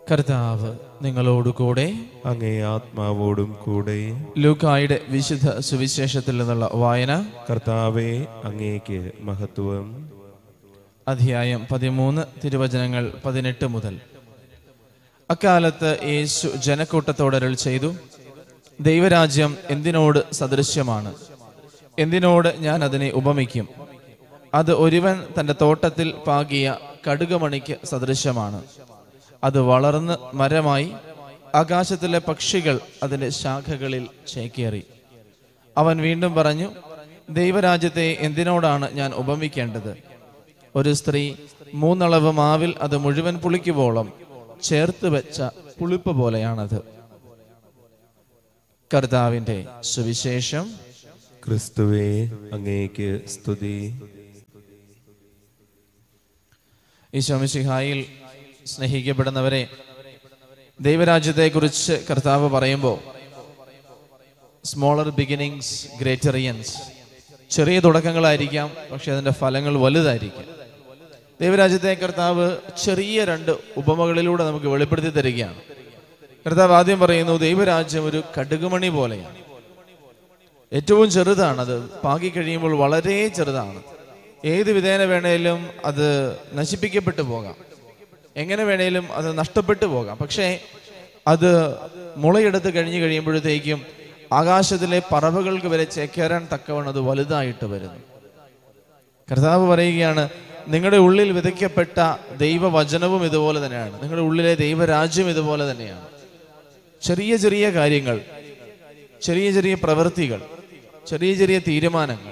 കർത്താവ് നിങ്ങളോടുകൂടെ, അങ്ങേ ആത്മാവോടും കൂടെ. ലൂക്കായുടെ വിശുദ്ധ സുവിശേഷത്തിൽ നിന്നുള്ള വായന. കർത്താവേ, അങ്ങേക്ക് മഹത്വം. അധ്യായം 13, തിരുവചനങ്ങൾ 18 മുതൽ. അക്കാലത്ത് യേശു ജനക്കൂട്ടത്തോട് അരുൾ ചെയ്തു, ദൈവരാജ്യം എന്തിനോട് സദൃശ്യമാണ്? എന്തിനോട് ഞാൻ അതിനെ ഉപമിക്കും? അത് ഒരുവൻ തൻ്റെ തോട്ടത്തിൽ പാകിയ കടുകുമണിക്ക് സദൃശ്യമാണ്. അത് വളർന്ന് മരമായി ആകാശത്തിലെ പക്ഷികൾ അതിൻ്റെ ശാഖകളിൽ ചേക്കേറി. അവൻ വീണ്ടും പറഞ്ഞു, ദൈവരാജ്യത്തെ എന്തിനോടാണ് ഞാൻ ഉപമിക്കേണ്ടത്? ഒരു സ്ത്രീ 3 അളവ് മാവിൽ അത് മുഴുവൻ പുളിക്കുവോളം ചേർത്ത് വെച്ച പുളിപ്പ് പോലെയാണത്. കർത്താവിൻ്റെ സുവിശേഷം. ക്രിസ്തുവേ, അങ്ങേക്ക് സ്തുതി. ഈശോ മിശിഹായിൽ സ്നേഹിക്കപ്പെടുന്നവരെ, ദൈവരാജ്യത്തെക്കുറിച്ച് കർത്താവ് പറയുമ്പോൾ സ്മോളർ ബിഗിനിങ്സ് ഗ്രേറ്റർ എൻഡ്സ്, ചെറിയ തുടക്കങ്ങളായിരിക്കാം, പക്ഷെ അതിൻ്റെ ഫലങ്ങൾ വലുതായിരിക്കും. ദൈവരാജ്യത്തെ കർത്താവ് ചെറിയ 2 ഉപമകളിലൂടെ നമുക്ക് വെളിപ്പെടുത്തി തരികയാണ്. കർത്താവ് ആദ്യം പറയുന്നു, ദൈവരാജ്യം ഒരു കടുകുമണി പോലെയാണ്. ഏറ്റവും ചെറുതാണത്, പാകിക്കഴിയുമ്പോൾ വളരെ ചെറുതാണ്. ഏത് വിധേന വേണേലും അത് നശിപ്പിക്കപ്പെട്ടു പോകാം, എങ്ങനെ വേണേലും അത് നഷ്ടപ്പെട്ടു പോകാം. പക്ഷേ അത് മുളയെടുത്ത് കഴിഞ്ഞു കഴിയുമ്പോഴത്തേക്കും ആകാശത്തിലെ പറവകൾക്ക് വരെ ചേക്കേറാൻ തക്കവണ്ണം അത് വലുതായിട്ട് വരുന്നു. കർത്താവ് പറയുകയാണ്, നിങ്ങളുടെ ഉള്ളിൽ വിതയ്ക്കപ്പെട്ട ദൈവവചനവും ഇതുപോലെ തന്നെയാണ്. നിങ്ങളുടെ ഉള്ളിലെ ദൈവരാജ്യം ഇതുപോലെ തന്നെയാണ്. ചെറിയ ചെറിയ കാര്യങ്ങൾ, ചെറിയ ചെറിയ പ്രവൃത്തികൾ, ചെറിയ ചെറിയ തീരുമാനങ്ങൾ,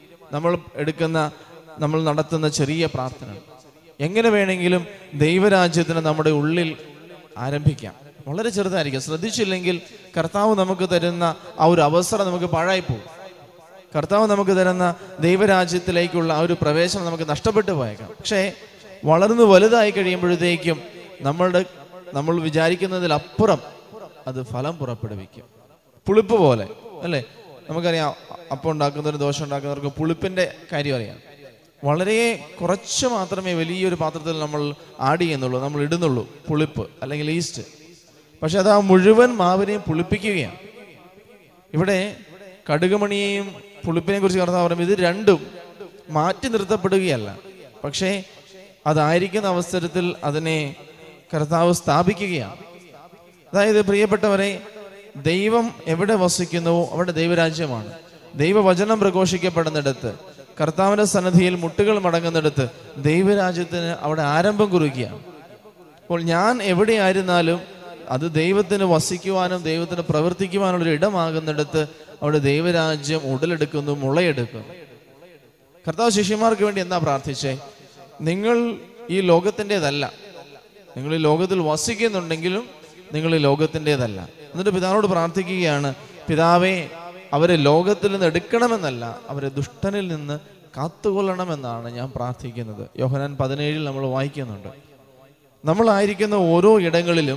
നമ്മൾ നടത്തുന്ന ചെറിയ പ്രാർത്ഥനകൾ, എങ്ങനെ വേണമെങ്കിലും ദൈവരാജ്യത്തിന് നമ്മുടെ ഉള്ളിൽ ആരംഭിക്കാം. വളരെ ചെറുതായിരിക്കും. ശ്രദ്ധിച്ചില്ലെങ്കിൽ കർത്താവ് നമുക്ക് തരുന്ന ആ ഒരു അവസരം നമുക്ക് പാഴായിപ്പോകും. കർത്താവ് നമുക്ക് തരുന്ന ദൈവരാജ്യത്തിലേക്കുള്ള ആ ഒരു പ്രവേശനം നമുക്ക് നഷ്ടപ്പെട്ടു പോയേക്കാം. പക്ഷേ വളർന്നു വലുതായി കഴിയുമ്പോഴത്തേക്കും നമ്മൾ വിചാരിക്കുന്നതിലപ്പുറം അത് ഫലം പുറപ്പെടുവിക്കും. പുളിപ്പ് പോലെ അല്ലേ? നമുക്കറിയാം, അപ്പം ഉണ്ടാക്കുന്നവരും ദോശ ഉണ്ടാക്കുന്നവർക്ക് പുളിപ്പിൻ്റെ കാര്യം അറിയാം. വളരെ കുറച്ച് മാത്രമേ വലിയൊരു പാത്രത്തിൽ നമ്മൾ ആഡ് ചെയ്യുന്നുള്ളൂ, നമ്മൾ ഇടുന്നുള്ളൂ പുളിപ്പ് അല്ലെങ്കിൽ ഈസ്റ്റ്. പക്ഷെ അത് ആ മുഴുവൻ മാവിനെയും പുളിപ്പിക്കുകയാണ്. ഇവിടെ കടുകുമണിയെയും പുളിപ്പിനെ കുറിച്ച് കർത്താവ് പറയുമ്പോൾ ഇത് രണ്ടും മാറ്റി നിർത്തപ്പെടുകയല്ല, പക്ഷേ അതായിരിക്കുന്ന അവസരത്തിൽ അതിനെ കർത്താവ് സ്ഥാപിക്കുകയാണ്. അതായത് പ്രിയപ്പെട്ടവരെ, ദൈവം എവിടെ വസിക്കുന്നുവോ അവിടെ ദൈവരാജ്യമാണ്. ദൈവവചനം പ്രഘോഷിക്കപ്പെടുന്നിടത്ത്, കർത്താവിന്റെ സന്നിധിയിൽ മുട്ടുകൾ മടങ്ങുന്നിടത്ത് ദൈവരാജ്യത്തിന് അവിടെ ആരംഭം കുറിക്കുകയാണ്. അപ്പോൾ ഞാൻ എവിടെയായിരുന്നാലും അത് ദൈവത്തിന് വസിക്കുവാനും ദൈവത്തിന് പ്രവർത്തിക്കുവാനുള്ളൊരു ഇടമാകുന്നിടത്ത് അവിടെ ദൈവരാജ്യം ഉടലെടുക്കുന്നു, മുളയെടുക്കുന്നു. കർത്താവ് ശിഷ്യന്മാർക്ക് വേണ്ടി എന്താ പ്രാർത്ഥിച്ചേ? നിങ്ങൾ ഈ ലോകത്തിൻ്റെതല്ല, നിങ്ങൾ ഈ ലോകത്തിൽ വസിക്കുന്നുണ്ടെങ്കിലും നിങ്ങൾ ഈ ലോകത്തിൻ്റെതല്ല. എന്നിട്ട് പിതാവിനോട് പ്രാർത്ഥിക്കുകയാണ്, പിതാവേ, അവരെ ലോകത്തിൽ നിന്ന് എടുക്കണമെന്നല്ല, അവരെ ദുഷ്ടനിൽ നിന്ന് കാത്തുകൊള്ളണമെന്നാണ് ഞാൻ പ്രാർത്ഥിക്കുന്നത്. യോഹന്നാൻ 17 നമ്മൾ വായിക്കുന്നുണ്ട്. നമ്മളായിരിക്കുന്ന ഓരോ ഇടങ്ങളിലും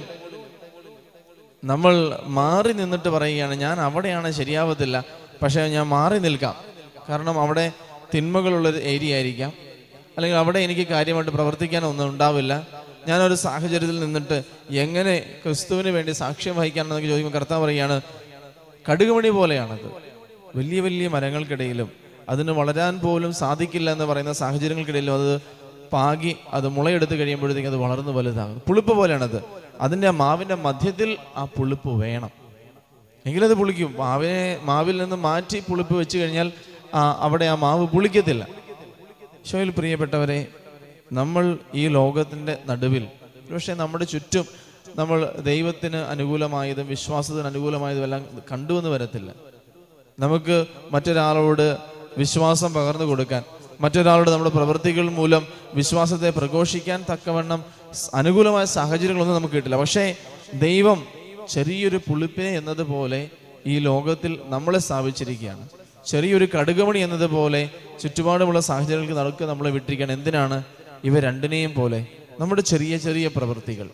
നമ്മൾ മാറി നിന്നിട്ട് പറയുകയാണ്, ഞാൻ അവിടെയാണ് ശരിയാവത്തില്ല, പക്ഷേ ഞാൻ മാറി നിൽക്കാം. കാരണം അവിടെ തിന്മകളുള്ളൊരു ഏരിയ ആയിരിക്കാം, അല്ലെങ്കിൽ അവിടെ എനിക്ക് കാര്യമായിട്ട് പ്രവർത്തിക്കാനൊന്നും ഉണ്ടാവില്ല. ഞാനൊരു സാഹചര്യത്തിൽ നിന്നിട്ട് എങ്ങനെ ക്രിസ്തുവിന് വേണ്ടി സാക്ഷ്യം വഹിക്കാനെന്നൊക്കെ ചോദിക്കുമ്പോൾ കർത്താവ് പറയുകയാണ്, കടുകുമണി പോലെയാണത്. വലിയ വലിയ മരങ്ങൾക്കിടയിലും അതിന് വളരാൻ പോലും സാധിക്കില്ല എന്ന് പറയുന്ന സാഹചര്യങ്ങൾക്കിടയിലും അത് പാകി അത് മുളയെടുത്ത് കഴിയുമ്പോഴത്തേക്കും അത് വളർന്നു വലുതാകും. പുളിപ്പ് പോലെയാണത്. അതിൻ്റെ മാവിൻ്റെ മധ്യത്തിൽ ആ പുളിപ്പ് വേണം, എങ്കിലത് പുളിക്കും. മാവിൽ നിന്ന് മാറ്റി പുളിപ്പ് വെച്ച് കഴിഞ്ഞാൽ അവിടെ ആ മാവ് പുളിക്കത്തില്ല. ഈശോയിൽ പ്രിയപ്പെട്ടവരെ, നമ്മൾ ഈ ലോകത്തിൻ്റെ നടുവിൽ, പക്ഷേ നമ്മുടെ ചുറ്റും നമ്മൾ ദൈവത്തിന് അനുകൂലമായതും വിശ്വാസത്തിന് അനുകൂലമായതും എല്ലാം കണ്ടുവെന്ന് വരത്തില്ല. നമുക്ക് മറ്റൊരാളോട് വിശ്വാസം പകർന്നു കൊടുക്കാൻ, മറ്റൊരാളോട് നമ്മുടെ പ്രവൃത്തികൾ മൂലം വിശ്വാസത്തെ പ്രഘോഷിക്കാൻ തക്കവണ്ണം അനുകൂലമായ സാഹചര്യങ്ങളൊന്നും നമുക്ക് കിട്ടില്ല. പക്ഷേ ദൈവം ചെറിയൊരു പുളിപ്പിനെ എന്നതുപോലെ ഈ ലോകത്തിൽ നമ്മളെ സ്ഥാപിച്ചിരിക്കുകയാണ്. ചെറിയൊരു കടുകുമണി എന്നതുപോലെ ചുറ്റുപാടുമുള്ള സാഹചര്യങ്ങൾക്ക് നടക്കുക നമ്മളെ വിട്ടിരിക്കുകയാണ്. എന്തിനാണ്? ഇവ രണ്ടിനെയും പോലെ നമ്മുടെ ചെറിയ ചെറിയ പ്രവൃത്തികൾ,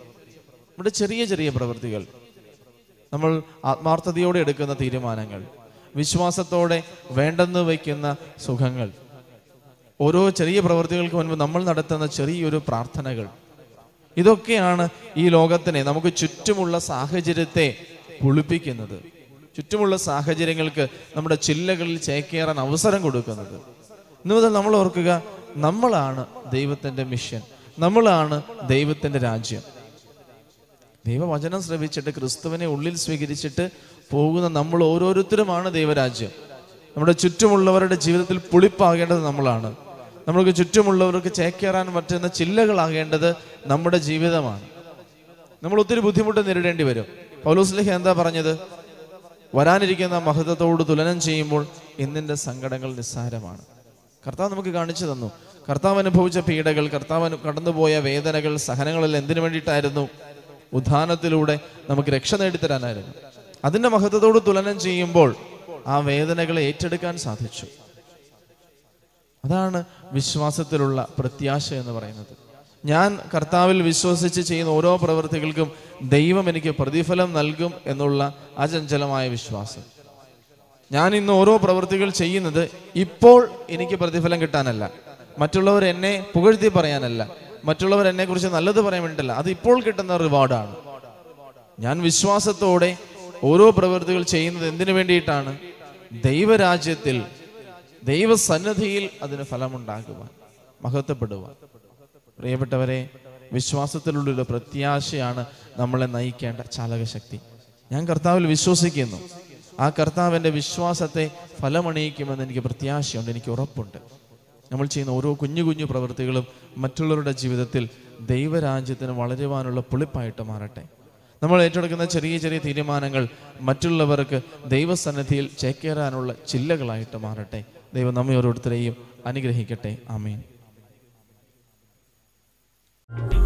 നമ്മൾ ആത്മാർത്ഥതയോടെ എടുക്കുന്ന തീരുമാനങ്ങൾ, വിശ്വാസത്തോടെ വേണ്ടെന്ന് വയ്ക്കുന്ന സുഖങ്ങൾ, ഓരോ ചെറിയ പ്രവൃത്തികൾക്ക് മുൻപ് നമ്മൾ നടത്തുന്ന ചെറിയൊരു പ്രാർത്ഥനകൾ, ഇതൊക്കെയാണ് ഈ ലോകത്തിനെ, നമുക്ക് ചുറ്റുമുള്ള സാഹചര്യത്തെ പുളിപ്പിക്കുന്നത്, ചുറ്റുമുള്ള സാഹചര്യങ്ങൾക്ക് നമ്മുടെ ചില്ലകളിൽ ചേക്കേറാൻ അവസരം കൊടുക്കുന്നത്. ഇന്ന് മുതൽ നമ്മൾ ഓർക്കുക, നമ്മളാണ് ദൈവത്തിന്റെ മിഷൻ, നമ്മളാണ് ദൈവത്തിന്റെ രാജ്യം. ദൈവവചനം ശ്രവിച്ചിട്ട് ക്രിസ്തുവിനെ ഉള്ളിൽ സ്വീകരിച്ചിട്ട് പോകുന്ന നമ്മൾ ഓരോരുത്തരുമാണ് ദൈവരാജ്യം. നമ്മുടെ ചുറ്റുമുള്ളവരുടെ ജീവിതത്തിൽ പുളിപ്പാകേണ്ടത് നമ്മളാണ്. നമ്മൾക്ക് ചുറ്റുമുള്ളവർക്ക് ചേക്കേറാൻ പറ്റുന്ന ചില്ലകളാകേണ്ടത് നമ്മുടെ ജീവിതമാണ്. നമ്മൾ ഒത്തിരി ബുദ്ധിമുട്ട് നേരിടേണ്ടി വരും. പൗലോസ്ലീഹ എന്താ പറഞ്ഞത്? വരാനിരിക്കുന്ന മഹത്വത്തോട് തുലനം ചെയ്യുമ്പോൾ ഇന്നിന്റെ സങ്കടങ്ങൾ നിസ്സാരമാണ്. കർത്താവ് നമുക്ക് കാണിച്ചു തന്നു. കർത്താവ് അനുഭവിച്ച പീഡകൾ, കർത്താവ് കടന്നുപോയ വേദനകൾ, സഹനങ്ങളെല്ലാം എന്തിനു വേണ്ടിയിട്ടായിരുന്നു? ഉദ്ധാനത്തിലൂടെ നമുക്ക് രക്ഷ നേടിത്തരാനായിരുന്നു. അതിന്റെ മഹത്വത്തോട് തുലനം ചെയ്യുമ്പോൾ ആ വേദനകളെ ഏറ്റെടുക്കാൻ സാധിച്ചു. അതാണ് വിശ്വാസത്തിലുള്ള പ്രത്യാശ എന്ന് പറയുന്നത്. ഞാൻ കർത്താവിൽ വിശ്വസിച്ച് ചെയ്യുന്ന ഓരോ പ്രവൃത്തികൾക്കും ദൈവം എനിക്ക് പ്രതിഫലം നൽകും എന്നുള്ള അചഞ്ചലമായ വിശ്വാസം. ഞാൻ ഇന്ന് ഓരോ പ്രവൃത്തികൾ ചെയ്യുന്നത് ഇപ്പോൾ എനിക്ക് പ്രതിഫലം കിട്ടാനല്ല, മറ്റുള്ളവർ എന്നെ പുകഴ്ത്തി പറയാനല്ല, മറ്റുള്ളവർ എന്നെ കുറിച്ച് നല്ലത് പറയാൻ വേണ്ടിയിട്ടല്ല, അത് ഇപ്പോൾ കിട്ടുന്ന റിവാർഡാണ്. ഞാൻ വിശ്വാസത്തോടെ ഓരോ പ്രവൃത്തികൾ ചെയ്യുന്നത് എന്തിനു വേണ്ടിയിട്ടാണ്? ദൈവരാജ്യത്തിൽ, ദൈവസന്നിധിയിൽ അതിന് ഫലമുണ്ടാകുവാൻ, മഹത്വപ്പെടുവാൻ. പ്രിയപ്പെട്ടവരെ, വിശ്വാസത്തിലുള്ളൊരു പ്രത്യാശയാണ് നമ്മളെ നയിക്കേണ്ട ചാലകശക്തി. ഞാൻ കർത്താവിൽ വിശ്വസിക്കുന്നു, ആ കർത്താവിൻ്റെ വിശ്വാസത്തെ ഫലമണിയിക്കുമെന്ന് എനിക്ക് പ്രത്യാശയുണ്ട്, എനിക്ക് ഉറപ്പുണ്ട്. നമ്മൾ ചെയ്യുന്ന ഓരോ കുഞ്ഞു കുഞ്ഞു പ്രവൃത്തികളും മറ്റുള്ളവരുടെ ജീവിതത്തിൽ ദൈവരാജ്യത്തിന് വളരുവാനുള്ള പുളിപ്പായിട്ട് മാറട്ടെ. നമ്മൾ ഏറ്റെടുക്കുന്ന ചെറിയ ചെറിയ തീരുമാനങ്ങൾ മറ്റുള്ളവർക്ക് ദൈവസന്നിധിയിൽ ചേക്കേറാനുള്ള ചില്ലകളായിട്ട് മാറട്ടെ. ദൈവം നമ്മെ ഓരോരുത്തരെയും അനുഗ്രഹിക്കട്ടെ. ആമേൻ.